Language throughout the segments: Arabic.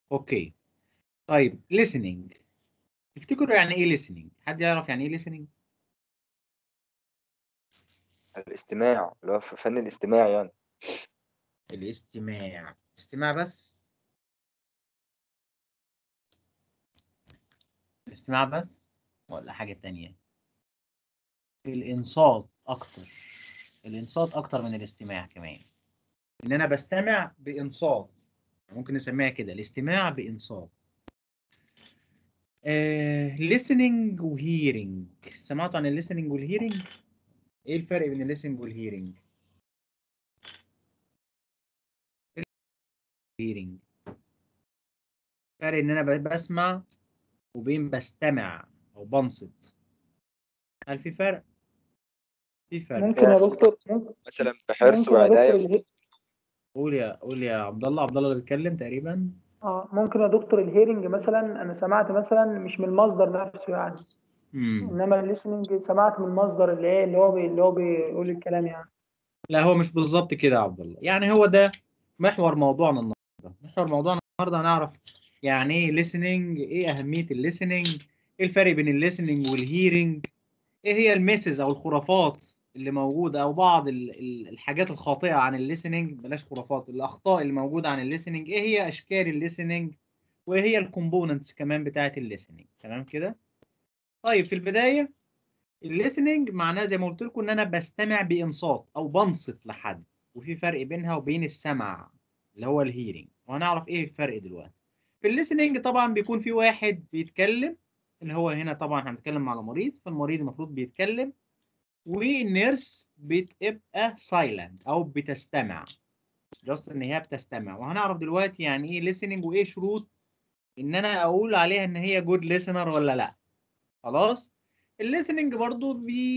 اوكي. طيب listening، تفتكروا يعني ايه listening؟ حد يعرف يعني ايه listening؟ الاستماع اللي هو فن الاستماع يعني. الاستماع، استماع بس؟ الاستماع بس ولا حاجة تانية؟ الإنصات أكتر، الإنصات أكتر من الاستماع كمان، إن أنا بستمع بإنصات، ممكن نسميها كده الاستماع بإنصات. listening و hearing، سمعتوا عن listening وال hearing؟ إيه الفرق بين listening وال hearing؟ hearing فرق إن أنا بسمع وبين بستمع أو بنصت، هل في فرق؟ في فرق. ممكن يا دكتور، مثلا بحرص ممكن يا وعناية. دكتور قول يا عبد الله، عبد الله اللي بيتكلم تقريبا. ممكن يا دكتور الهيرنج مثلا انا سمعت مثلا مش من المصدر نفسه يعني، انما الليسننج سمعت من المصدر اللي ايه اللي هو بيقول الكلام يعني. لا هو مش بالظبط كده يا عبد الله، يعني هو ده محور موضوعنا النهارده. محور موضوعنا النهارده هنعرف يعني ايه listening، ايه اهميه الليسننج، ايه الفرق بين الليسننج والهيرنج، ايه هي الميسز او الخرافات اللي موجوده، او بعض الحاجات الخاطئه عن الليسننج، بلاش خرافات، الاخطاء اللي موجوده عن الليسننج، ايه هي اشكال الليسننج، وايه هي الكومبوننتس كمان بتاعه الليسننج. تمام كده؟ طيب في البدايه، الليسننج معناه زي ما قلت لكم ان انا بستمع بانصات او بنصت لحد، وفي فرق بينها وبين السمع اللي هو الهيرنج، وهنعرف ايه الفرق دلوقتي. في الليسننج طبعا بيكون في واحد بيتكلم، اللي هو هنا طبعا هنتكلم على مريض، فالمريض المفروض بيتكلم، والنيرس بتبقى سايلنت او بتستمع، جاست ان هي بتستمع. وهنعرف دلوقتي يعني ايه listening وايه شروط ان انا اقول عليها ان هي جود listener ولا لا. خلاص. الليسننج برضو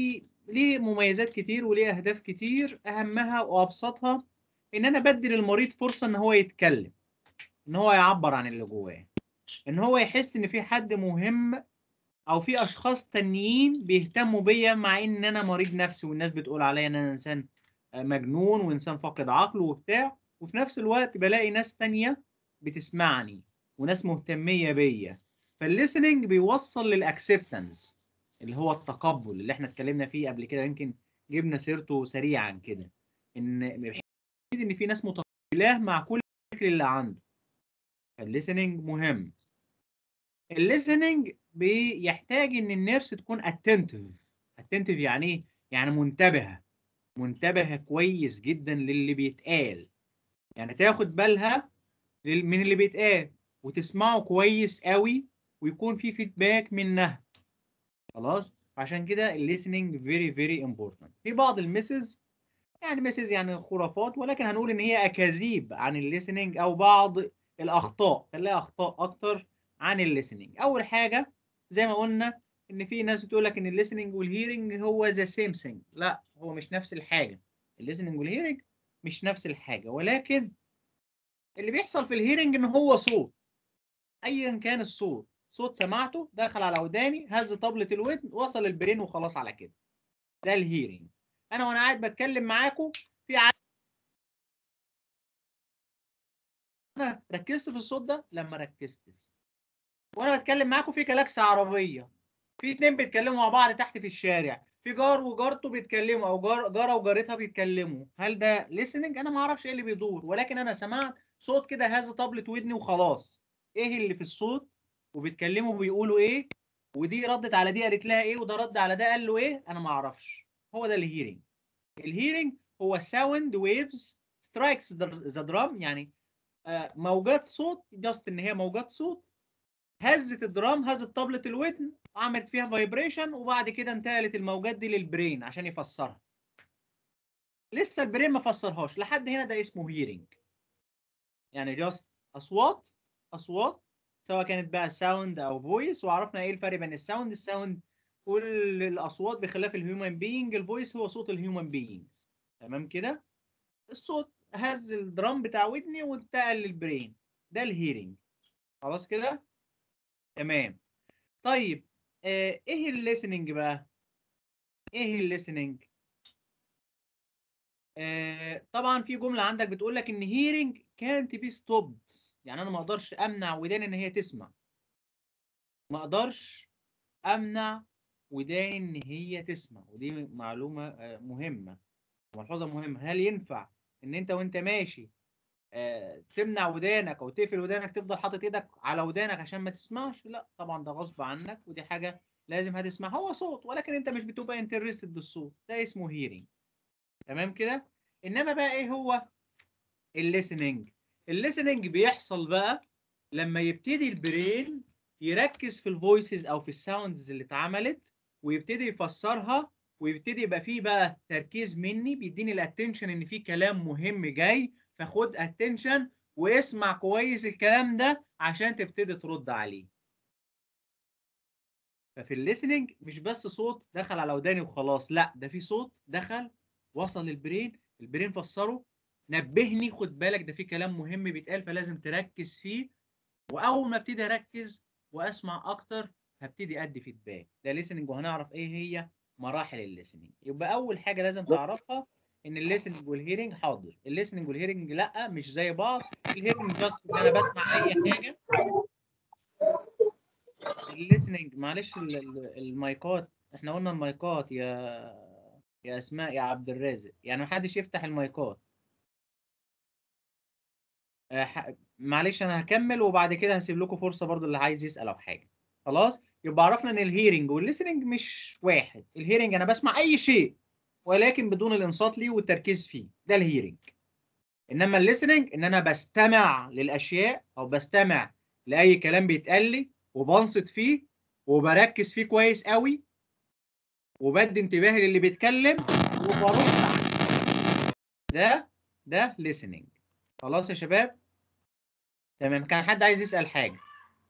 ليه مميزات كتير وليه اهداف كتير، اهمها وابسطها ان انا بدي للمريض فرصه ان هو يتكلم، ان هو يعبر عن اللي جواه، ان هو يحس ان في حد مهم او في اشخاص تانيين بيهتموا بيا، مع ان انا مريض نفسي والناس بتقول عليا ان انا انسان مجنون وانسان فاقد عقله وبتاع، وفي نفس الوقت بلاقي ناس تانية بتسمعني وناس مهتمية بيا. فالليسننج بيوصل للاكسبتنس، اللي هو التقبل اللي احنا اتكلمنا فيه قبل كده، يمكن جبنا سيرته سريعا كده، ان في ناس متقبلاه مع كل الفكر اللي عنده. فالليسننج مهم. الليسننج بيحتاج ان النيرس تكون اتنتيف. اتنتيف يعني ايه؟ يعني منتبهه، منتبهه كويس جدا للي بيتقال، يعني تاخد بالها من اللي بيتقال وتسمعه كويس قوي، ويكون في فيدباك منها. خلاص. عشان كده الليسننج فيري فيري امبورتنت. في بعض الميسز، يعني مسز يعني خرافات، ولكن هنقول ان هي اكاذيب عن الليسننج، او بعض الاخطاء، خليها اخطاء اكتر عن الليسننج. اول حاجه زي ما قلنا ان في ناس بتقول لك ان الليسننج والهيرنج هو ذا سيم ثينج. لا، هو مش نفس الحاجه. الليسننج والهيرنج مش نفس الحاجه، ولكن اللي بيحصل في الهيرنج ان هو صوت، ايا كان الصوت، صوت سمعته دخل على وداني، هز طبلة الودن، وصل البرين، وخلاص على كده. ده الهيرنج. انا وانا قاعد بتكلم معاكم، في انا ركزت في الصوت ده لما ركزت، وانا بتكلم معاكم في كلاكس عربيه، في اتنين بيتكلموا مع بعض تحت في الشارع، في جار وجارته بيتكلموا، او جاره وجارتها بيتكلموا، هل ده listening؟ انا ما اعرفش ايه اللي بيدور، ولكن انا سمعت صوت كده هز طبلة ودني وخلاص. ايه اللي في الصوت وبيتكلموا بيقولوا ايه، ودي ردت على دي قالت لها ايه، وده رد على ده قال له ايه، انا ما اعرفش. هو ده الهيرنج. الهيرنج هو sound waves strikes the drum، يعني موجات صوت، جاست ان هي موجات صوت هزت الدرام، هزت طبلة الودن، عملت فيها فايبريشن، وبعد كده انتقلت الموجات دي للبرين عشان يفسرها. لسه البرين ما فسرهاش لحد هنا، ده اسمه هيرنج. يعني جاست اصوات، اصوات سواء كانت بقى ساوند او فويس. وعرفنا ايه الفرق بين الساوند كل الاصوات بخلاف الهيومن بينج، الفويس هو صوت الهيومن بينجز. تمام كده؟ الصوت هز الدرام بتاع ودني وانتقل للبرين، ده الهيرنج. خلاص كده؟ تمام. طيب ايه الليسننج بقى؟ ايه الليسننج؟ طبعا في جملة عندك بتقول لك ان hearing can't be stopped، يعني انا ما اقدرش امنع وداني ان هي تسمع، ما اقدرش امنع وداني ان هي تسمع. ودي معلومه مهمه، ملحوظه مهمه. هل ينفع ان انت وانت ماشي تمنع ودانك او تقفل ودانك، تفضل حاطط ايدك على ودانك عشان ما تسمعش؟ لا طبعا، ده غصب عنك، ودي حاجه لازم هتسمع. هو صوت ولكن انت مش بتبقى انترستد بالصوت، ده اسمه هيرنج. تمام كده. انما بقى ايه هو الليسننج؟ الليسننج بيحصل بقى لما يبتدي البرين يركز في الفويسز او في الساوندز اللي اتعملت ويبتدي يفسرها، ويبتدي يبقى فيه بقى تركيز مني، بيديني الاتنشن ان في كلام مهم جاي، فخد اتنشن واسمع كويس الكلام ده عشان تبتدي ترد عليه. ففي الليسننج مش بس صوت دخل على وداني وخلاص، لا ده في صوت دخل وصل للبرين، البرين فسره، نبهني خد بالك ده في كلام مهم بيتقال فلازم تركز فيه. واول ما ابتدي اركز واسمع اكتر هبتدي ادي فيدباك. ده ليسننج، وهنعرف ايه هي مراحل الليسننج. يبقى اول حاجه لازم تعرفها ان الليسننج والهيرنج حاضر. الليسننج والهيرنج لا مش زي بعض. الهيرنج جاست ان انا بسمع اي حاجه. الليسننج معلش المايكات، احنا قلنا المايكات يا اسماء يا عبد الرازق، يعني محدش يفتح المايكات. معلش انا هكمل وبعد كده هسيب لكم فرصه برضو اللي عايز يسال او حاجه. خلاص يبقى عرفنا ان الهيرنج والليسننج مش واحد. الهيرنج انا بسمع اي شيء ولكن بدون الانصات ليه والتركيز فيه، ده الهيرنج. انما الليسننج ان انا بستمع للاشياء او بستمع لاي كلام بيتقال لي وبنصت فيه وبركز فيه كويس قوي وبدي انتباهي للي بيتكلم وبرد عليه. ده listening. خلاص يا شباب؟ تمام. كان حد عايز يسأل حاجة؟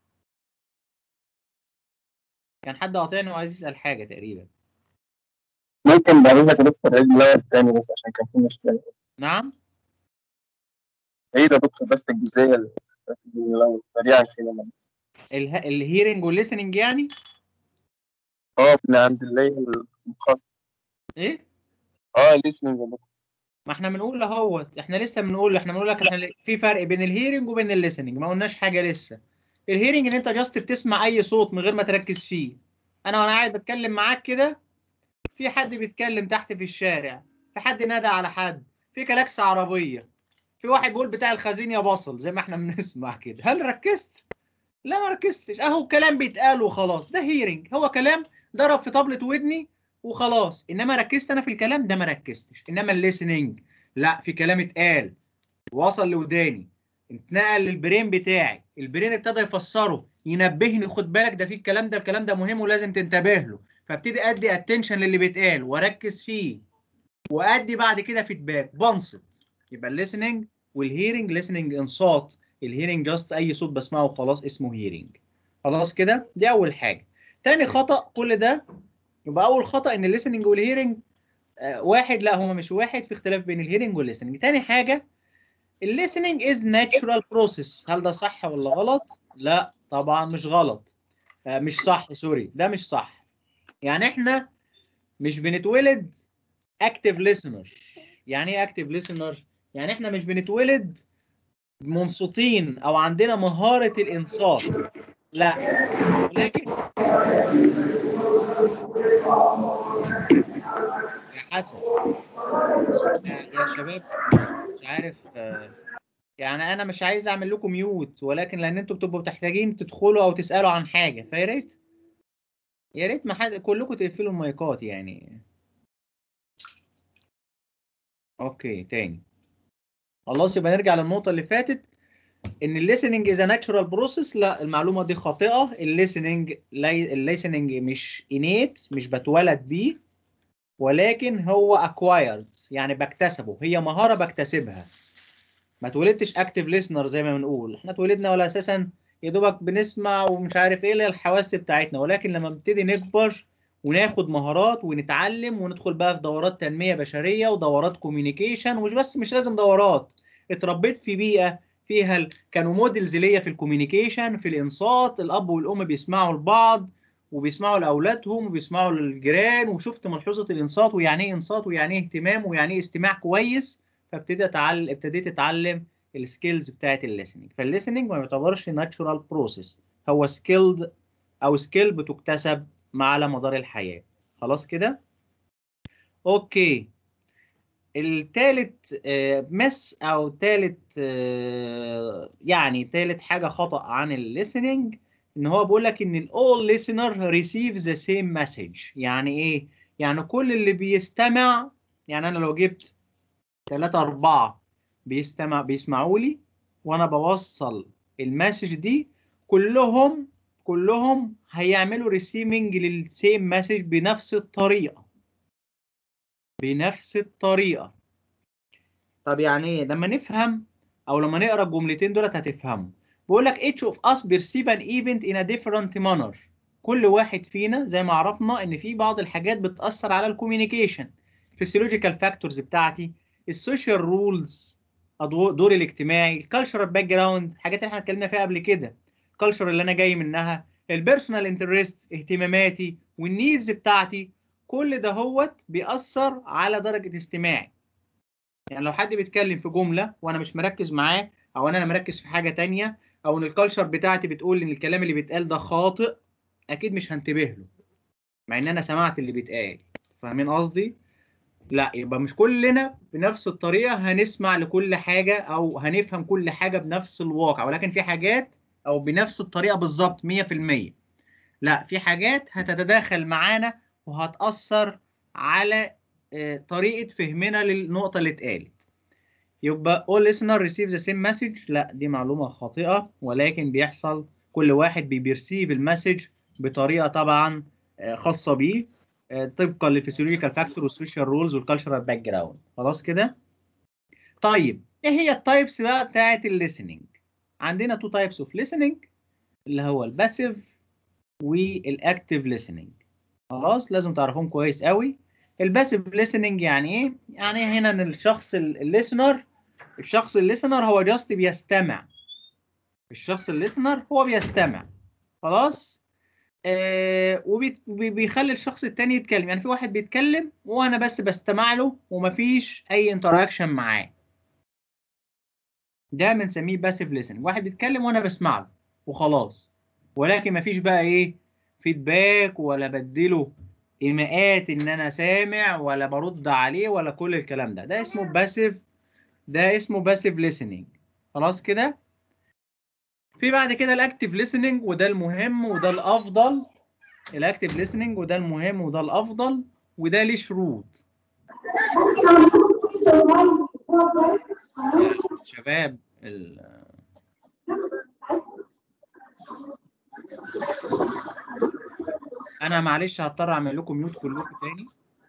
كان حد قاطعني وعايز يسأل حاجة تقريبا. ممكن بعد اذنك يا دكتور عيد اللايف تاني بس عشان كان في مشكله. نعم؟ عيد يا دكتور بس الجزئيه اللي في اللايف سريعا كده. الهيرنج والليسننج يعني؟ من عند اللي المخاطب. ايه؟ listening يا دكتور. ما احنا بنقول اهوت، احنا لسه بنقول، احنا بنقول لك احنا في فرق بين الهيرنج وبين الليسننج، ما قلناش حاجة لسه. الهيرنج ان انت جاست بتسمع اي صوت من غير ما تركز فيه. انا وانا قاعد بتكلم معاك كده، في حد بيتكلم تحت في الشارع، في حد نادى على حد، في كلاكس عربية، في واحد بيقول بتاع الخزين يا بصل زي ما احنا بنسمع كده، هل ركزت؟ لا ما ركزتش، اهو كلام بيتقال وخلاص، ده هيرنج، هو كلام ضرب في طبلة ودني وخلاص. انما ركزت انا في الكلام ده؟ ما ركزتش. انما الليسننج لا، في كلام اتقال وصل لوداني، اتنقل للبرين بتاعي، البرين ابتدى يفسره، ينبهني خد بالك ده في الكلام ده، الكلام ده مهم ولازم تنتبه له، فابتدي ادي اتنشن للي بيتقال واركز فيه وادي بعد كده فيدباك بنصت. يبقى الليسننج والهيرنج، ليسننج انصات، الهيرنج جاست اي صوت بسمعه وخلاص اسمه هيرنج. خلاص كده، دي اول حاجه. تاني خطأ كل ده، يبقى اول خطأ ان الليسننج والهيرنج واحد، لا هما مش واحد، في اختلاف بين الهيرنج والليسننج. تاني حاجه الليسننج از ناتشورال بروسيس. هل ده صح ولا غلط؟ لا طبعا مش غلط، مش صح، سوري ده مش صح. يعني احنا مش بنتولد اكتيف ليسنر. يعني ايه اكتيف ليسنر؟ يعني احنا مش بنتولد منصتين او عندنا مهارة الانصات، لا، ولكن يا حسن يا شباب مش عارف يعني انا مش عايز اعمل لكم ميوت، ولكن لان انتوا بتبقوا محتاجين تدخلوا او تسالوا عن حاجه، فيا ريت يا ريت ما حد كلكم تقفلوا المايكات يعني. اوكي تاني. خلاص يبقى نرجع للنقطه اللي فاتت، ان الليسننج از ناتشورال بروسيس. لا المعلومه دي خاطئه. الليسننج مش انيت، مش بتولد بيه، ولكن هو اكوايرد، يعني بكتسبه، هي مهاره بكتسبها. ما اتولدتش اكتيف ليسنر زي ما بنقول، احنا اتولدنا ولا اساسا يا دوبك بنسمع ومش عارف ايه اللي الحواس بتاعتنا، ولكن لما نبتدي نكبر وناخد مهارات ونتعلم وندخل بقى في دورات تنمية بشرية ودورات كوميونيكيشن، ومش بس مش لازم دورات، اتربيت في بيئة فيها كانوا موديلز ليا في الكوميونيكيشن، في الانصات، الاب والام بيسمعوا لبعض وبيسمعوا لاولادهم وبيسمعوا للجيران، وشفت ملحوظة الانصات ويعني ايه انصات ويعني ايه اهتمام ويعني ايه استماع كويس، ابتديت اتعلم السكيلز بتاعت الليسننج. فالليسننج ما يعتبرش ناتشورال بروسيس، هو سكيلد او سكيل بتكتسب على مدار الحياه. خلاص كده؟ اوكي. التالت مس او تالت يعني تالت حاجه خطأ عن الليسننج، ان هو بيقول لك ان all listener receive the same message. يعني ايه؟ يعني كل اللي بيستمع، يعني انا لو جبت 3 4 بيسمعوا لي وانا بوصل المسج دي، كلهم هيعملوا ريسيفنج للسيم مسج بنفس الطريقه. طب يعني ايه؟ لما نفهم او لما نقرا الجملتين دولت هتفهموا. بيقول لك each of us perceive an event in a different manner. كل واحد فينا زي ما عرفنا ان في بعض الحاجات بتأثر على الكوميونيكيشن. physiological factors بتاعتي، السوشيال رولز، دوري الاجتماعي، الكالتشرال باك جراوند، الحاجات اللي احنا اتكلمنا فيها قبل كده، الكالتشر اللي انا جاي منها، البيرسونال انترست، اهتماماتي، والنيدز بتاعتي. كل ده هوت بيأثر على درجة استماعي. يعني لو حد بيتكلم في جملة وانا مش مركز معاه، او انا مركز في حاجة تانية، او ان الكالتشر بتاعتي بتقول ان الكلام اللي بيتقال ده خاطئ، اكيد مش هنتبه له مع ان انا سمعت اللي بيتقال. فاهمين قصدي؟ لا، يبقى مش كلنا بنفس الطريقة هنسمع لكل حاجة او هنفهم كل حاجة بنفس الواقع، ولكن في حاجات او بنفس الطريقة بالظبط 100%. لا، في حاجات هتتداخل معانا وهتأثر على طريقة فهمنا للنقطة اللي اتقالت. يبقى all listener receive the same message، لا دي معلومة خاطئة، ولكن بيحصل كل واحد بيرسيف المسج بطريقة طبعا خاصة بيه، طبقا للفسيولوجيكال فاكتور والسوشيال رولز والكالتشرال باك جراوند. خلاص كده؟ طيب ايه هي التايبس بقى بتاعت الليسننج؟ عندنا تو تايبس اوف listening، اللي هو الباسيف والاكتيف listening. خلاص، لازم تعرفهم كويس قوي. الباسيف listening يعني ايه؟ يعني هنا ان الشخص الليسنر هو جاست بيستمع. الشخص الليسنر هو بيستمع. خلاص. وبيخلي الشخص التاني يتكلم. يعني في واحد بيتكلم وانا بس بستمع له ومفيش اي انتراكشن معاه، ده بنسميه باسيف listening. واحد بيتكلم وانا بسمع له وخلاص، ولكن مفيش بقى ايه فيدباك، ولا بديله ايماءات ان انا سامع، ولا برد عليه، ولا كل الكلام ده. ده اسمه باسيف listening. خلاص كده؟ في بعد كده الاكتيف listening، وده المهم وده الافضل. الاكتيف listening وده المهم وده الافضل، وده ليه شروط. شباب انا معلش هضطر اعمل لكم ميوت كلكم تاني.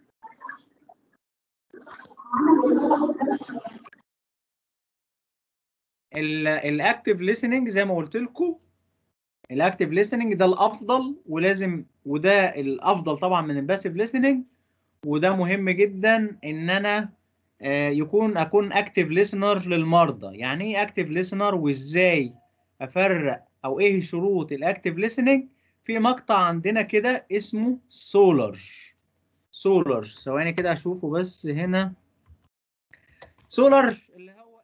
الاكتيف listening زي ما قلت لكم، الاكتيف listening ده الافضل، وده الافضل طبعا من الباسيف listening. وده مهم جدا ان انا اكون اكتيف listener للمرضى. يعني ايه اكتيف listener وازاي افرق او ايه شروط الاكتيف listening؟ في مقطع عندنا كده اسمه سولر. ثواني كده اشوفه بس هنا. سولر اللي هو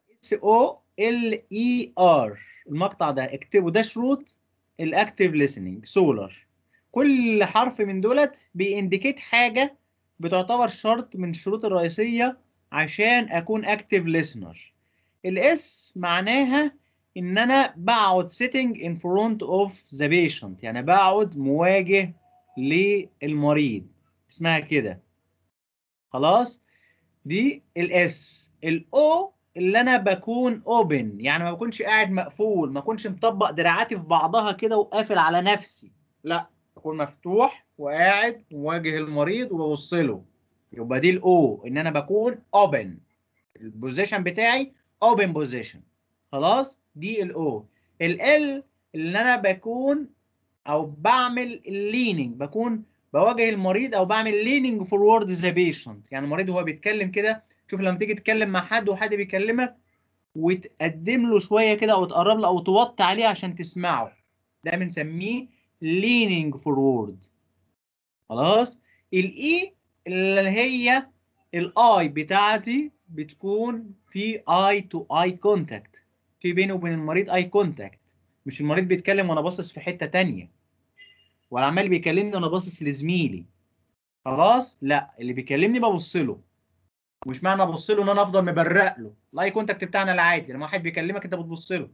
SOLER. المقطع ده اكتبه، ده شروط الاكتيف listening. سولر، كل حرف من دولت بينديكيت حاجة بتعتبر شرط من الشروط الرئيسية عشان اكون اكتيف listener. الاس معناها ان انا بقعد sitting in front of the patient، يعني بقعد مواجه للمريض، اسمها كده. خلاص، دي الاس. الاو اللي انا بكون اوبن، يعني ما بكونش قاعد مقفول، ما بكونش مطبق دراعاتي في بعضها كده وقافل على نفسي، لا بكون مفتوح وقاعد مواجه المريض وببص له. يبقى دي الاو، ان انا بكون اوبن، البوزيشن بتاعي اوبن بوزيشن. خلاص، دي الاو. ال اللي انا بكون او بعمل الليننج، بكون بواجه المريض او بعمل ليننج فورورد ذا بيشنت. يعني المريض وهو بيتكلم كده، شوف لما تيجي تتكلم مع حد وحد بيكلمك وتقدم له شويه كده او تقرب له او توطي عليه عشان تسمعه، ده بنسميه ليننج فورورد. خلاص. الاي اللي هي الاي بتاعتي بتكون في اي تو اي كونتاكت، في بيني وبين المريض اي كونتاكت، مش المريض بيتكلم وانا باصص في حته تانية، ولا عمال بيكلمني وانا باصص لزميلي. خلاص، لا، اللي بيكلمني ببص له، ومش معنى ابص له ان انا افضل مبرق له. الاي كونتاكت بتاعنا العادي، لما واحد بيكلمك انت بتبص له،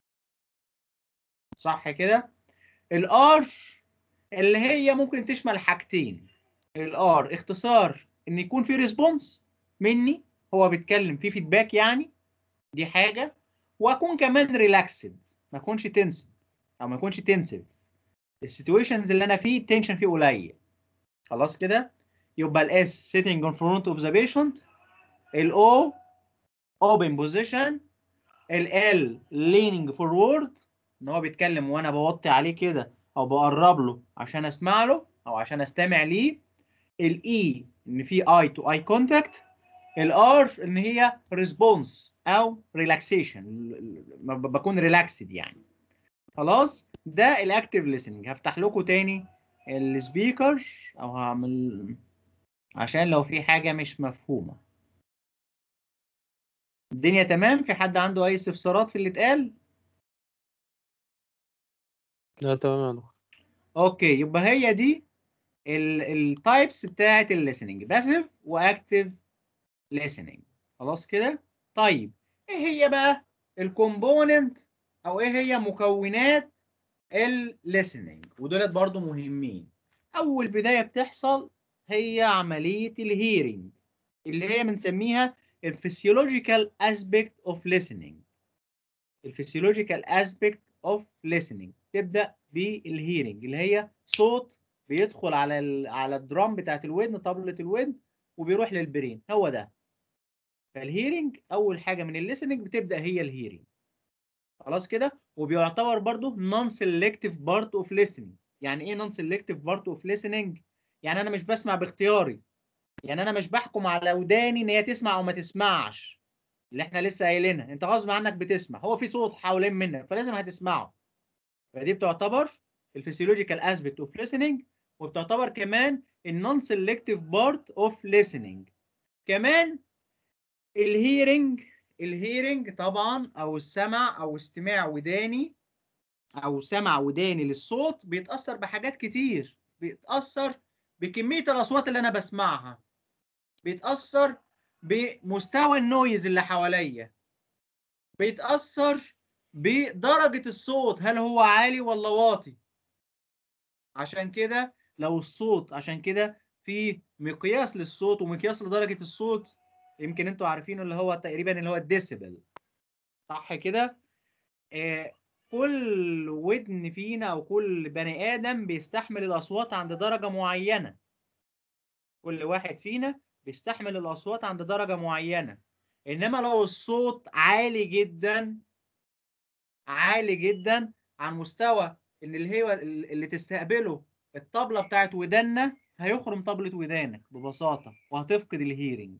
صح كده؟ الار اللي هي ممكن تشمل حاجتين. الار اختصار ان يكون في ريسبونس مني، هو بيتكلم في فيدباك يعني، دي حاجه. واكون كمان ريلاكسد، ما اكونش تنسد او ما اكونش تنسف. السيتويشنز اللي انا فيه التنشن فيه قليل. خلاص كده؟ يبقى الاس sitting in front of the patient، الاو open position، ال leaning forward ان هو بيتكلم وانا بوطي عليه كده او بقرب له عشان اسمع له او عشان استمع ليه. الاي ان في اي تو اي كونتاكت. الار ان هي ريسبونس او ريلاكسيشن، بكون ريلاكسد يعني. خلاص، ده الاكتيف listening. هفتح لكم تاني السبيكر او هعمل عشان لو في حاجة مش مفهومة. الدنيا تمام؟ في حد عنده اي استفسارات في اللي اتقال؟ لا تمام يا دكتور. اوكي، يبقى هي دي التايبس بتاعت الليسننج، باسيف واكتيف listening. خلاص كده؟ طيب، ايه هي بقى الكومبوننت او ايه هي مكونات الليسننج؟ ودولت برضو مهمين. اول بداية بتحصل هي عملية الهيرنج، اللي هي بنسميها الفسيولوجيكال اسبيكت اوف listening. الفسيولوجيكال اسبيكت اوف listening تبدا بالهيرنج، اللي هي صوت بيدخل على الدرام بتاعت الودن، طبلة الودن، وبيروح للبرين، هو ده. فالهيرنج اول حاجه من الليسننج بتبدا هي الهيرنج. خلاص كده؟ وبيعتبر برضو نون سيلكتيف بارت اوف listening. يعني ايه نون سيلكتيف بارت اوف listening؟ يعني انا مش بسمع باختياري، يعني انا مش بحكم على وداني ان هي تسمع او ما تسمعش. اللي احنا لسه قايلينها، انت غصب عنك بتسمع، هو في صوت حوالين منك فلازم هتسمعه. فدي بتعتبر الفسيولوجيكال اسبيكت اوف listening، وبتعتبر كمان النون سيلكتيف بارت اوف listening. كمان الهيرنج طبعا، او السمع او استماع وداني او سمع وداني للصوت، بيتاثر بحاجات كتير. بيتاثر بكميه الاصوات اللي انا بسمعها، بيتاثر بمستوى النويز اللي حواليا، بيتاثر بدرجه الصوت، هل هو عالي ولا واطي. عشان كده لو الصوت، عشان كده في مقياس للصوت ومقياس لدرجه الصوت، يمكن انتوا عارفينه، اللي هو تقريبا اللي هو الديسيبل، صح كده؟ كل ودن فينا او كل بني ادم بيستحمل الاصوات عند درجه معينه. كل واحد فينا بيستحمل الاصوات عند درجه معينه. انما لو الصوت عالي جدا، عالي جدا عن مستوى ان اللي تستقبله الطبله بتاعت ودنا، هيخرم طبله ودانك ببساطه وهتفقد الهيرنج،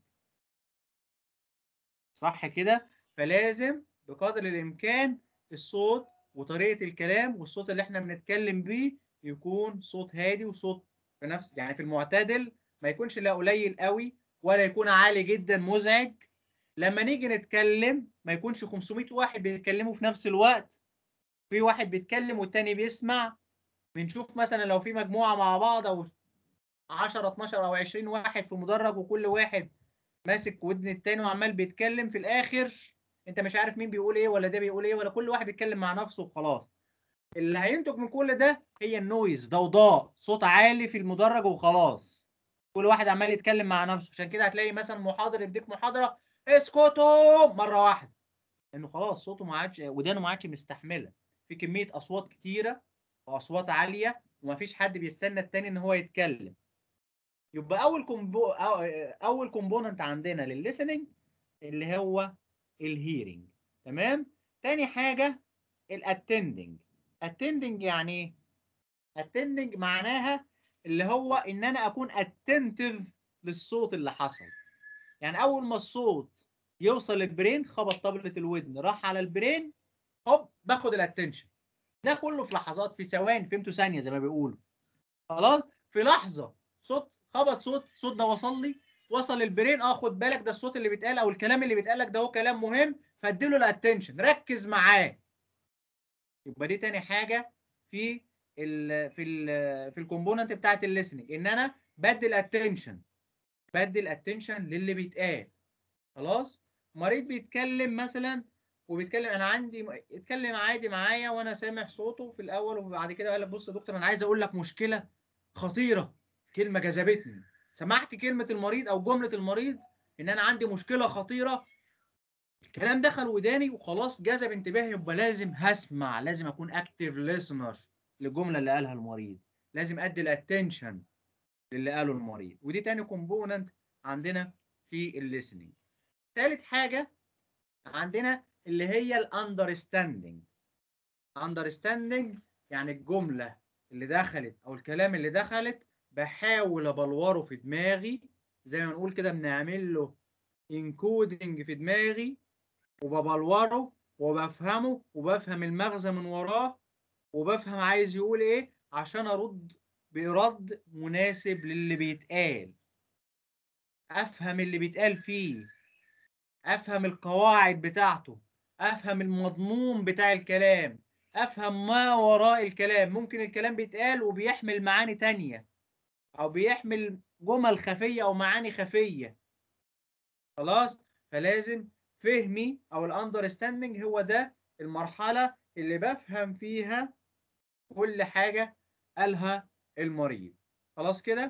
صح كده؟ فلازم بقدر الامكان الصوت وطريقه الكلام والصوت اللي احنا بنتكلم بيه يكون صوت هادي، وصوت في نفس يعني في المعتدل، ما يكونش لا قليل قوي ولا يكون عالي جدا مزعج. لما نيجي نتكلم ما يكونش 500 واحد بيتكلموا في نفس الوقت، في واحد بيتكلم والتاني بيسمع. بنشوف مثلا لو في مجموعه مع بعض، او 10 12 او 20 واحد في مدرج، وكل واحد ماسك ودن التاني وعمال بيتكلم، في الاخر انت مش عارف مين بيقول ايه ولا ده بيقول ايه، ولا كل واحد بيتكلم مع نفسه وخلاص. اللي هينتج من كل ده هي النويز، ضوضاء، صوت عالي في المدرج وخلاص. كل واحد عمال يتكلم مع نفسه. عشان كده هتلاقي مثلا محاضر يديك محاضره اسكتوا مره واحده، لانه خلاص صوته ما عادش، ودانه ما عادش مستحمله في كميه اصوات كتيره واصوات عاليه، ومفيش حد بيستنى التاني ان هو يتكلم. يبقى اول كومبوننت عندنا للليسننج اللي هو الهيرنج. تمام؟ تاني حاجه الاتندنج. اتندنج يعني ايه؟ اتندنج معناها اللي هو ان انا اكون اتنتيف للصوت اللي حصل. يعني اول ما الصوت يوصل للبرين، خبط طبلة الودن راح على البرين، هوب باخد الاتنشن. ده كله في لحظات، في ثواني، فهمتوا؟ ثانيه زي ما بيقولوا. خلاص، في لحظه صوت خبط، صوت ده وصل لي، وصل للبرين. خد بالك ده الصوت اللي بيتقال او الكلام اللي بيتقال لك ده هو كلام مهم، فاديله الاتنشن، ركز معاه. يبقى دي تاني حاجه في في الكومبوننت بتاعت الليسننج، ان انا بدي الاتنشن، بدي الاتنشن للي بيتقال. خلاص. مريض بيتكلم مثلا وبيتكلم، انا عندي يتكلم عادي معايا وانا سامع صوته في الاول، وبعد كده قال لك بص يا دكتور انا عايز اقول لك مشكله خطيره، كلمه جذبتني، سمعت كلمه المريض او جمله المريض ان انا عندي مشكله خطيره، الكلام دخل وداني وخلاص جذب انتباهي، يبقى لازم هسمع، لازم اكون اكتيف ليسنر للجمله اللي قالها المريض، لازم ادي الاتنشن للي قاله المريض. ودي تاني كومبوننت عندنا في الليسننج. ثالث حاجه عندنا اللي هي الاندرستاندنج. اندرستاندنج يعني الجمله اللي دخلت او الكلام اللي دخلت بحاول ابلوره في دماغي، زي ما نقول كده بنعمل له انكودنج في دماغي، وببلوره وبفهمه وبفهم المغزى من وراه، وبفهم عايز يقول ايه عشان ارد برد مناسب للي بيتقال، افهم اللي بيتقال فيه، افهم القواعد بتاعته، افهم المضمون بتاع الكلام، افهم ما وراء الكلام. ممكن الكلام بيتقال وبيحمل معاني تانية او بيحمل جمل خفية او معاني خفية. خلاص. فلازم فهمي او الاندرستاندنج هو ده المرحلة اللي بفهم فيها كل حاجة قالها المريض. خلاص كده.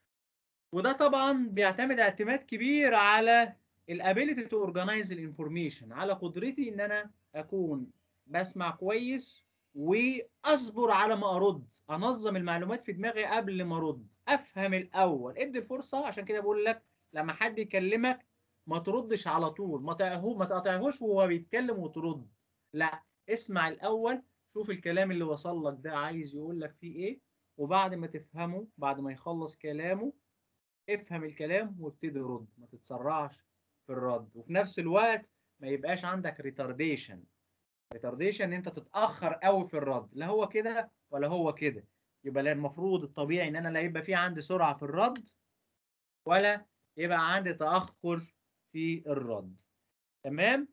وده طبعا بيعتمد اعتماد كبير على الابيليتي تو اورجنايز الانفورميشن، على قدرتي ان انا اكون بسمع كويس واصبر على ما ارد، انظم المعلومات في دماغي قبل ما ارد، افهم الاول، ادي الفرصه. عشان كده بقول لك لما حد يكلمك ما تردش على طول، ما تقاطعهوش وهو بيتكلم وترد، لا، اسمع الاول، شوف الكلام اللي وصل لك ده عايز يقول لك فيه ايه، وبعد ما تفهمه، بعد ما يخلص كلامه افهم الكلام وابتدي رد، ما تتسرعش في الرد. وفي نفس الوقت ما يبقاش عندك ريتارديشن. ريتارديشن انت تتاخر قوي في الرد، لا هو كده ولا هو كده. يبقى المفروض الطبيعي ان انا لا يبقى في عندي سرعه في الرد ولا يبقى عندي تاخر في الرد. تمام.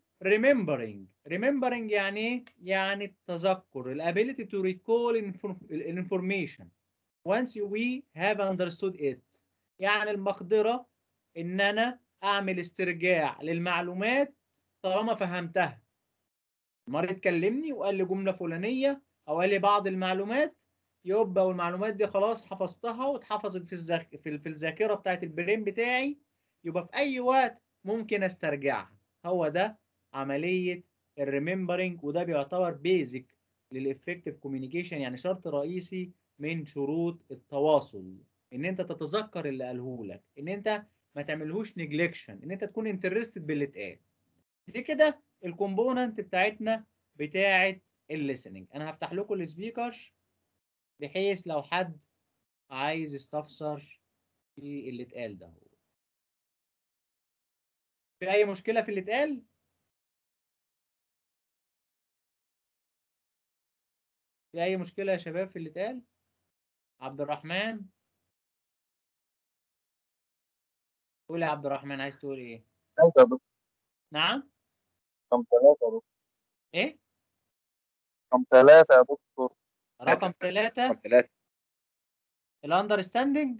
remembering يعني ايه؟ يعني التذكر، الability to recall information once we have understood it. يعني المقدرة إن أنا أعمل استرجاع للمعلومات طالما فهمتها. المريض كلمني وقال لي جملة فلانية أو قال لي بعض المعلومات، يبقى والمعلومات دي خلاص حفظتها واتحفظت في الذاكرة بتاعت البرين بتاعي، يبقى في أي وقت ممكن أسترجعها. هو ده عملية الريمبرنج، وده بيعتبر بيزك للإفكتيف كوميونيكيشن، يعني شرط رئيسي من شروط التواصل، ان انت تتذكر اللي قاله لك، ان انت ما تعملهوش نيجليكشن، ان انت تكون انترستد باللي اتقال. دي كده الكومبوننت بتاعتنا بتاعت الليسننج. انا هفتح لكم السبيكر بحيث لو حد عايز يستفسر في اللي اتقال ده. في اي مشكلة في اللي اتقال؟ في اي مشكلة يا شباب في اللي اتقال؟ عبد الرحمن، قول يا عبد الرحمن، عايز تقول ايه؟ ثلاثة يا دكتور. نعم. رقم ثلاثة يا دكتور. ايه؟ رقم ثلاثة يا دكتور. رقم 3 رقم 3. الاندرستاندنج.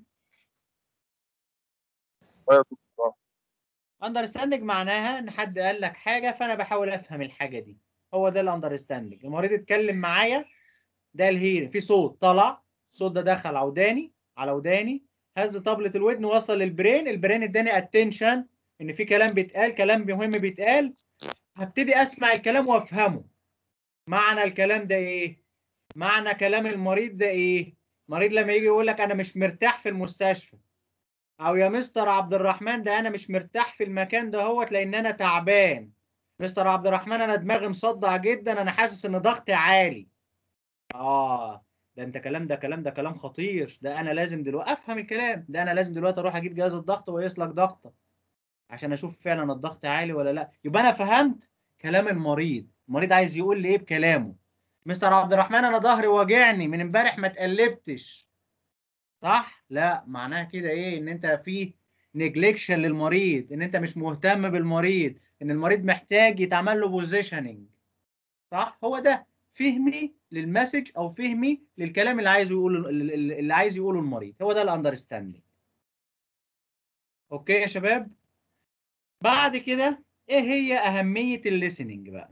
يا دكتور. اندرستاندنج معناها ان حد قال لك حاجه فانا بحاول افهم الحاجه دي، هو ده الاندرستاندنج. المريض اتكلم معايا، ده الهيرنج، في صوت طلع، الصوت ده دخل عوداني على وداني، هز طبلة الودن، وصل للبرين، البرين اداني اتنشن ان في كلام بيتقال، كلام مهم بيتقال، هبتدي اسمع الكلام وافهمه. معنى الكلام ده ايه؟ معنى كلام المريض ده ايه؟ المريض لما يجي يقول لك انا مش مرتاح في المستشفى، او يا مستر عبد الرحمن ده انا مش مرتاح في المكان ده هوت لان انا تعبان، مستر عبد الرحمن انا دماغي مصدع جدا، انا حاسس ان ضغطي عالي. ده انت كلام خطير، ده انا لازم دلوقتي افهم الكلام ده، انا لازم دلوقتي اروح اجيب جهاز الضغط ويقيس لك ضغطك عشان اشوف فعلا الضغط عالي ولا لا. يبقى انا فهمت كلام المريض، المريض عايز يقول لي ايه بكلامه. مستر عبد الرحمن انا ظهري واجعني من امبارح ما اتقلبتش، صح؟ لا، معناها كده ايه؟ ان انت في نيجليكشن للمريض، ان انت مش مهتم بالمريض، ان المريض محتاج يتعمل له بوزيشننج، صح؟ هو ده فهمي للمسج او فهمي للكلام اللي عايز يقوله المريض، هو ده الاندرستاندينج. اوكي يا شباب؟ بعد كده ايه هي اهميه الليسننج بقى؟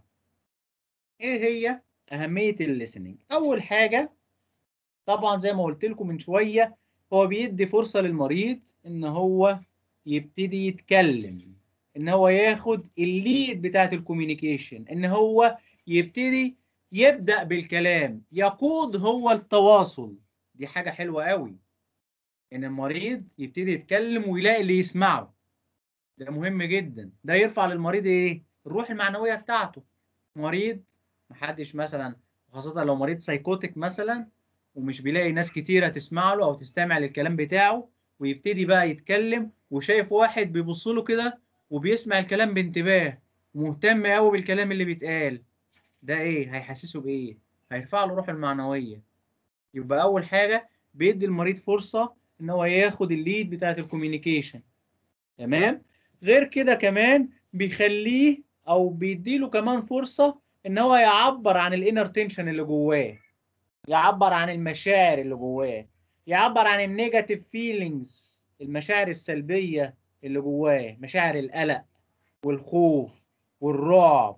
ايه هي اهميه الليسننج؟ اول حاجه طبعا زي ما قلت لكم من شويه، هو بيدي فرصه للمريض ان هو يبتدي يتكلم، ان هو ياخد الليد بتاعت الكوميونيكيشن، ان هو يبتدي يبدأ بالكلام، يقود هو التواصل. دي حاجة حلوة قوي، ان المريض يبتدي يتكلم ويلاقي اللي يسمعه. ده مهم جدا، ده يرفع للمريض ايه؟ الروح المعنوية بتاعته. مريض محدش مثلا، خاصة لو مريض سايكوتك مثلا ومش بيلاقي ناس كتيرة تسمع له او تستمع للكلام بتاعه، ويبتدي بقى يتكلم وشايف واحد بيبص له كده وبيسمع الكلام بانتباه ومهتم قوي بالكلام اللي بيتقال، ده ايه؟ هيحسسه بايه؟ هيرفع له روح المعنوية. يبقى اول حاجة بيدي المريض فرصة ان هو ياخد الليد بتاعت الكوميونيكيشن. تمام؟ غير كده كمان بيخليه او بيديله كمان فرصة ان هو يعبر عن الانر تنشن اللي جواه، يعبر عن المشاعر اللي جواه، يعبر عن النيجاتيف فيلينجز، المشاعر السلبية اللي جواه، مشاعر القلق والخوف والرعب.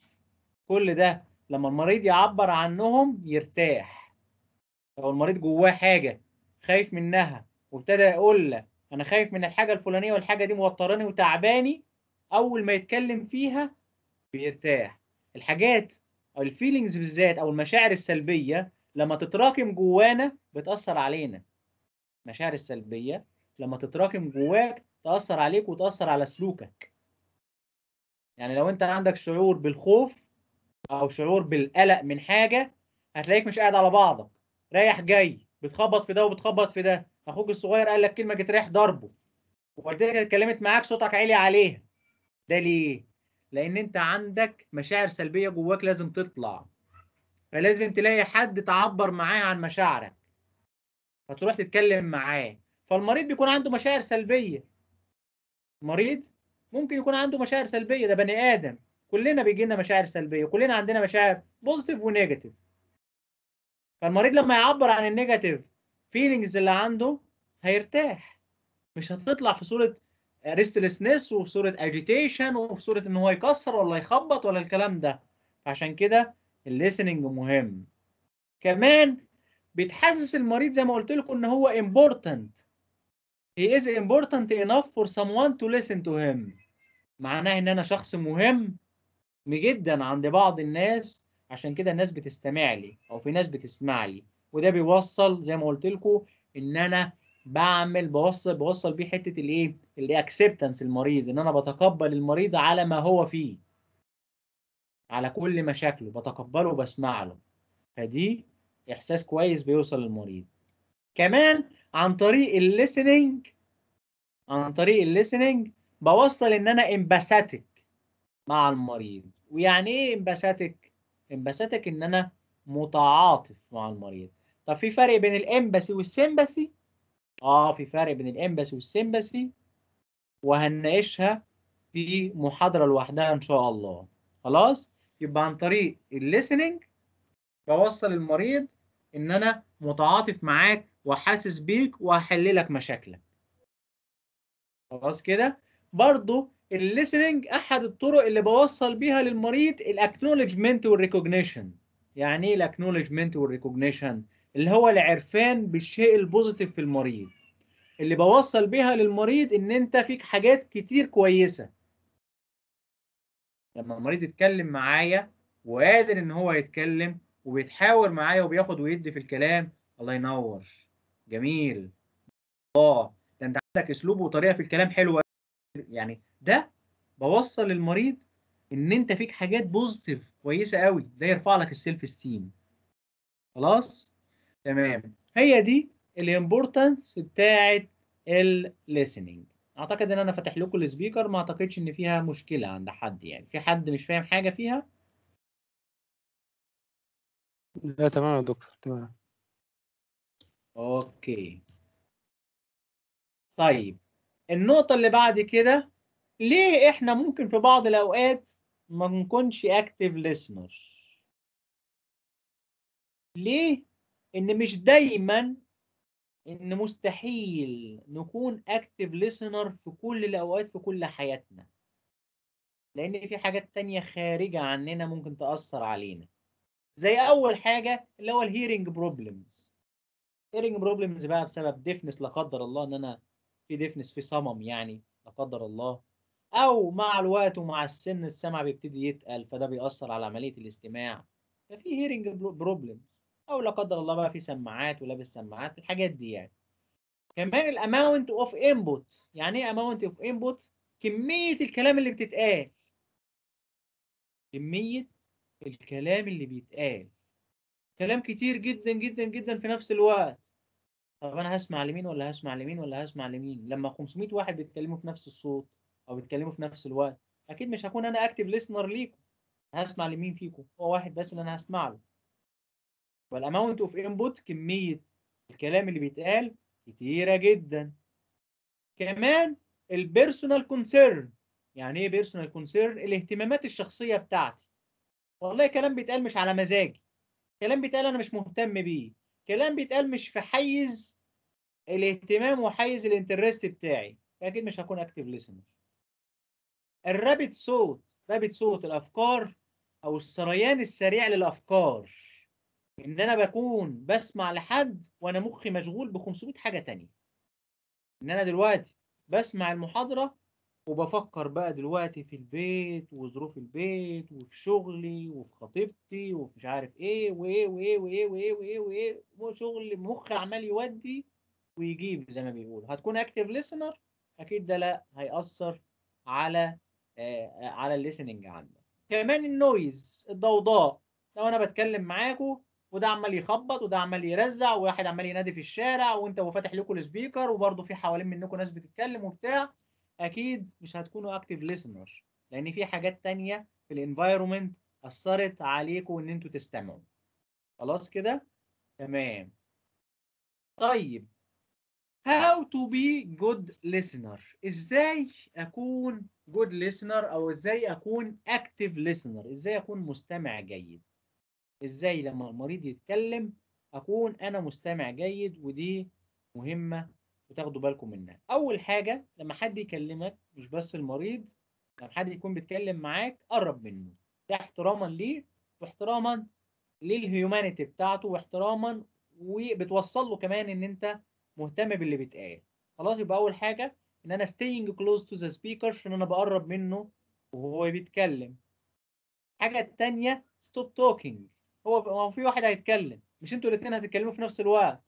كل ده لما المريض يعبر عنهم يرتاح. لو المريض جواه حاجة خايف منها وابتدى يقول لك أنا خايف من الحاجة الفلانية والحاجة دي موتراني وتعباني، أول ما يتكلم فيها بيرتاح. الحاجات أو الفيلينجز بالذات أو المشاعر السلبية لما تتراكم جوانا بتأثر علينا. المشاعر السلبية لما تتراكم جواك تأثر عليك وتأثر على سلوكك. يعني لو أنت عندك شعور بالخوف او شعور بالقلق من حاجه، هتلاقيك مش قاعد على بعضك، رايح جاي بتخبط في ده وبتخبط في ده. اخوك الصغير قال لك كلمه جيت رايح ضربه، ووالدتك اتكلمت معاك صوتك عالي عليها. ده ليه؟ لان انت عندك مشاعر سلبيه جواك لازم تطلع، فلازم تلاقي حد تعبر معاه عن مشاعرك، فتروح تتكلم معاه. فالمريض بيكون عنده مشاعر سلبيه، المريض ممكن يكون عنده مشاعر سلبيه، ده بني ادم، كلنا بيجي لنا مشاعر سلبيه، كلنا عندنا مشاعر بوزيتيف ونيجاتيف. فالمريض لما يعبر عن النيجاتيف فيلينجز اللي عنده هيرتاح، مش هتطلع في صورة ريستلسنس وفي صورة اجيتيشن وفي صورة ان هو يكسر ولا يخبط ولا الكلام ده. عشان كده الليسننج مهم. كمان بتحسس المريض زي ما قلت لكم ان هو important. he is important enough for someone to listen to him. معناه ان انا شخص مهم جدا عند بعض الناس، عشان كده الناس بتستمع لي او في ناس بتسمع لي. وده بيوصل زي ما قلت لكم ان انا بوصل بيه حته الايه، الاكسبتنس المريض، ان انا بتقبل المريض على ما هو فيه، على كل مشاكله بتقبله وبسمع له. فدي احساس كويس بيوصل للمريض. كمان عن طريق الليسننج، بوصل ان انا امباثيك مع المريض. ويعني ايه امباثيك؟ امباثيك ان انا متعاطف مع المريض. طب في فرق بين الامباثي والسيمباثي؟ في فرق بين الامباثي والسيمباثي، وهنناقشها في محاضرة لوحدها ان شاء الله. خلاص؟ يبقى عن طريق الليسننج بوصل المريض ان انا متعاطف معاك وحاسس بيك وهحل لك مشاكلك. خلاص كده؟ برضو الليسننج احد الطرق اللي بوصل بيها للمريض الاكنولجمنت والريكوجنيشن. يعني ايه الاكنولجمنت والريكوجنيشن؟ اللي هو العرفان بالشيء البوزيتيف في المريض، اللي بوصل بيها للمريض ان انت فيك حاجات كتير كويسة. لما المريض يتكلم معايا وقادر ان هو يتكلم وبيتحاور معايا وبياخد ويدي في الكلام، الله ينور، جميل، ده انت عندك اسلوب وطريقة في الكلام حلوة. يعني ده بوصل للمريض ان انت فيك حاجات بوزيتيف كويسه قوي، ده يرفع لك السيلف استيم. خلاص؟ تمام. هي دي الامبورتنس بتاعه الليسننج. اعتقد ان انا فاتح لكم السبيكر، ما اعتقدش ان فيها مشكله عند حد. يعني في حد مش فاهم حاجه فيها؟ لا تمام يا دكتور، تمام. اوكي. طيب النقطه اللي بعد كده ليه احنا ممكن في بعض الاوقات ما نكونش اكتيف listener؟ ليه؟ ان مش دايما، ان مستحيل نكون اكتيف listener في كل الاوقات في كل حياتنا، لان في حاجات تانية خارجة عننا ممكن تأثر علينا. زي اول حاجة اللي هو الهيرنج بروبلمز. هيرنج بروبلمز بقى بسبب ديفنس، لا قدر الله ان انا في ديفنس، في صمم يعني، لا قدر الله، او مع الوقت ومع السن السمع بيبتدي يتقل، فده بيأثر على عملية الاستماع، ففي هيرنج بروبلمز. او لا قدر الله بقى في سماعات ولابس سماعات، الحاجات دي يعني. كمان الاماونت اوف انبوت. يعني ايه اماونت اوف انبوت؟ كمية الكلام اللي بتتقال. كمية الكلام اللي بيتقال، كلام كتير جدا جدا جدا في نفس الوقت. طب انا هسمع لمين ولا هسمع لمين ولا هسمع لمين؟ لما 500 واحد بيتكلموا في نفس الصوت او بيتكلموا في نفس الوقت، اكيد مش هكون انا اكتف ليسنر ليكم. هسمع لمين فيكم؟ هو واحد بس اللي انا هسمع له. والاماونت اوف انبوت، كمية الكلام اللي بيتقال كتيرة جدا. كمان البيرسونال كونسيرن. يعني ايه بيرسونال كونسيرن؟ الاهتمامات الشخصية بتاعتي. والله كلام بيتقال مش على مزاجي، كلام بيتقال انا مش مهتم بيه، كلام بيتقال مش في حيز الاهتمام وحيز الانترست بتاعي، فاكيد مش هكون اكتف ليسنر. الرابط صوت، رابط صوت الافكار او السريان السريع للافكار، ان انا بكون بسمع لحد وانا مخي مشغول ب 500 حاجه تانية. ان انا دلوقتي بسمع المحاضره وبفكر بقى دلوقتي في البيت وظروف البيت وفي شغلي وفي خطيبتي وفي مش عارف ايه وايه وايه وايه وايه وايه وايه، وشغل مخي عمال يودي ويجيب زي ما بيقول. هتكون اكتف ليسنر؟ اكيد ده لا، هيأثر على على الليسننج عندك. كمان النويز، الضوضاء. لو انا بتكلم معاكم وده عمال يخبط وده عمال يرزع وواحد عمال ينادي في الشارع وانت وفاتح لكم السبيكر وبرضه في حوالين منكم ناس بتتكلم وبتاع، اكيد مش هتكونوا اكتف ليسنر، لان في حاجات تانية في الانفايرومنت اثرت عليكم ان انتوا تستمعوا. خلاص كده؟ تمام. طيب how to be good listener. ازاي اكون good listener او ازاي اكون active listener؟ ازاي اكون مستمع جيد؟ ازاي لما المريض يتكلم اكون انا مستمع جيد؟ ودي مهمة وتاخدوا بالكم منها. اول حاجة لما حد يكلمك، مش بس المريض، لما حد يكون بيتكلم معاك قرب منه، ده احتراما ليه واحتراما للهيومانيتي بتاعته، واحتراما وبتوصل له كمان ان انت مهتم باللي بيتقال. خلاص، يبقى اول حاجه ان انا staying close to the speaker، ان انا بقرب منه وهو بيتكلم. الحاجه التانيه stop talking. هو في واحد هيتكلم، مش انتوا الاثنين هتتكلموا في نفس الوقت.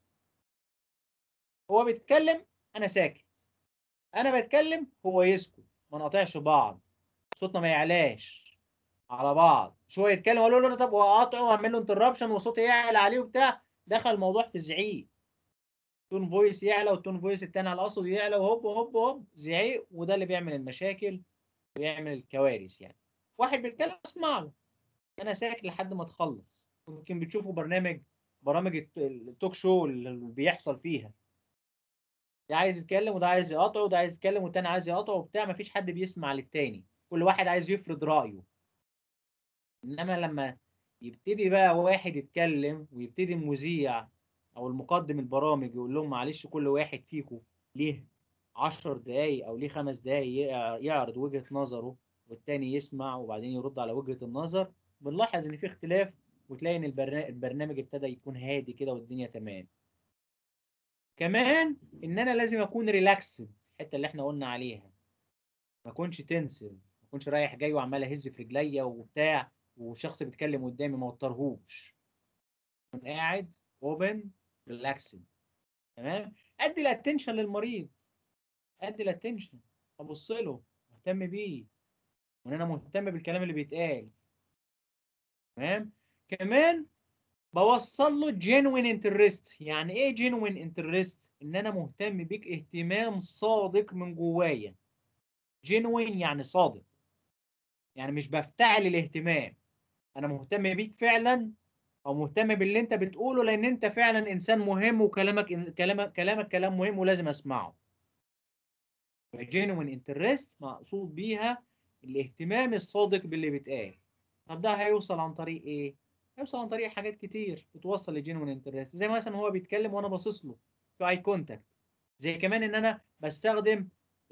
هو بيتكلم انا ساكت، انا بتكلم هو يسكت، ما نقاطعش بعض، صوتنا ما يعلاش على بعض. شويه يتكلم اقول له طب واقاطعه واعمل له انتربشن وصوتي يعلى عليه وبتاع، دخل الموضوع في زعيق، تون فويس يعلى والتون فويس التاني على الاصل يعلى، وهوب هوب هوب زعيق، وده اللي بيعمل المشاكل ويعمل الكوارث يعني. واحد بيتكلم اسمع له، انا ساكت لحد ما تخلص. ممكن بتشوفوا برامج التوك شو اللي بيحصل فيها، ده عايز يتكلم وده عايز يقاطعه وده عايز يتكلم والتاني عايز يقاطعه وبتاع، مفيش حد بيسمع للتاني، كل واحد عايز يفرض رأيه. انما لما يبتدي بقى واحد يتكلم ويبتدي المذيع او المقدم البرامج يقول لهم معلش كل واحد فيكم ليه 10 دقايق او ليه 5 دقايق يعرض وجهة نظره والتاني يسمع وبعدين يرد على وجهة النظر، بنلاحظ ان في اختلاف، وتلاقي ان البرنامج ابتدى يكون هادي كده والدنيا تمام. كمان ان انا لازم اكون ريلاكسد، الحته اللي احنا قلنا عليها، ما اكونش تنسل، ما اكونش رايح جاي وعمال اهز في رجليا وبتاع وشخص بيتكلم قدامي ما اوترهوش. اكون قاعد اوبن ريلاكسد. تمام. ادي الاتنشن للمريض، ادي الاتنشن، ابص له، مهتم بيه، وان انا مهتم بالكلام اللي بيتقال. تمام. كمان بوصل له genuine interest. يعني ايه genuine interest؟ ان انا مهتم بيك اهتمام صادق من جوايا. genuine يعني صادق، يعني مش بفتعل الاهتمام، انا مهتم بيك فعلا او مهتم باللي انت بتقوله، لان انت فعلا انسان مهم وكلامك كلام مهم ولازم اسمعه. genuine interest مقصود بيها الاهتمام الصادق باللي بيتقال. طب ده هيوصل عن طريق ايه؟ هيوصل عن طريق حاجات كتير بتوصل لجينوين انترست، زي مثلا هو بيتكلم وانا باصص له في اي كونتاكت، زي كمان ان انا بستخدم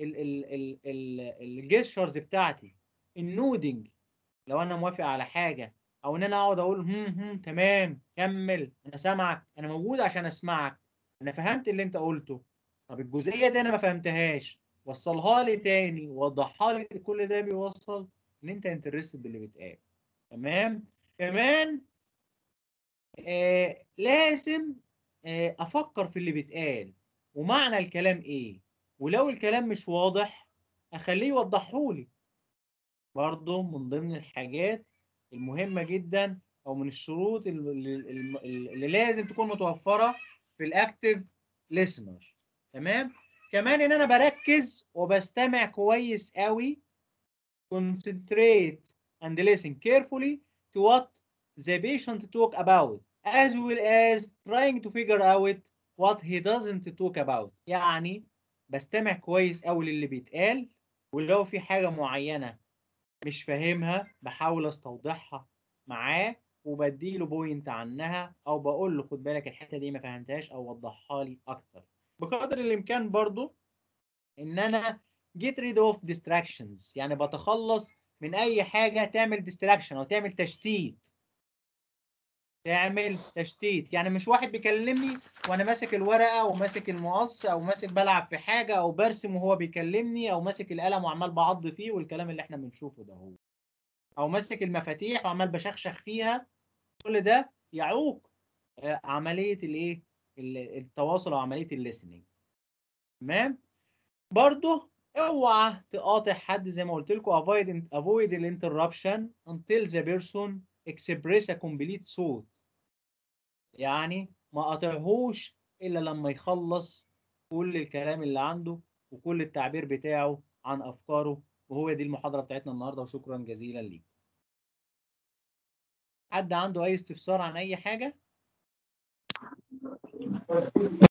الجيستشرز بتاعتي، النودنج لو انا موافق على حاجه، او ان انا اقعد اقول تمام كمل انا سامعك انا موجود عشان اسمعك انا فهمت اللي انت قلته. طب الجزئيه دي انا ما فهمتهاش، وصلها لي تاني وضحها لي. كل ده بيوصل ان انت انترستد باللي بيتقال. تمام. كمان لازم افكر في اللي بيتقال ومعنى الكلام ايه، ولو الكلام مش واضح اخليه يوضحه لي. برضه من ضمن الحاجات المهمة جدا او من الشروط اللي لازم تكون متوفرة في الاكتيف listener. تمام. كمان ان انا بركز وبستمع كويس قوي، concentrate and listen carefully to what the patient talk about as well as trying to figure out what he doesn't talk about. يعني بستمع كويس قوي للي بيتقال، ولو في حاجة معينة مش فاهمها بحاول استوضحها معاه وبديله بوينت عنها، او بقول له خد بالك الحته دي ما فهمتهاش او وضحها لي اكتر. بقدر الامكان برضو ان انا get rid of distractions، يعني بتخلص من اي حاجه تعمل distraction او تعمل تشتيت. يعني مش واحد بيكلمني وانا ماسك الورقه وماسك المقص او ماسك بلعب في حاجه او برسم وهو بيكلمني، او ماسك القلم وعمال بعض فيه والكلام اللي احنا بنشوفه ده، هو او ماسك المفاتيح وعمال بشخشخ فيها. كل ده يعوق عمليه الايه، التواصل او عمليه الليسننج. تمام. برضه اوعى تقاطع حد زي ما قلت لكم، avoid الانتربشن until the person express a complete thought. يعني ما قاطعهوش الا لما يخلص كل الكلام اللي عنده وكل التعبير بتاعه عن افكاره. وهو دي المحاضرة بتاعتنا النهارده، وشكرا جزيلا ليك. حد عنده اي استفسار عن اي حاجة؟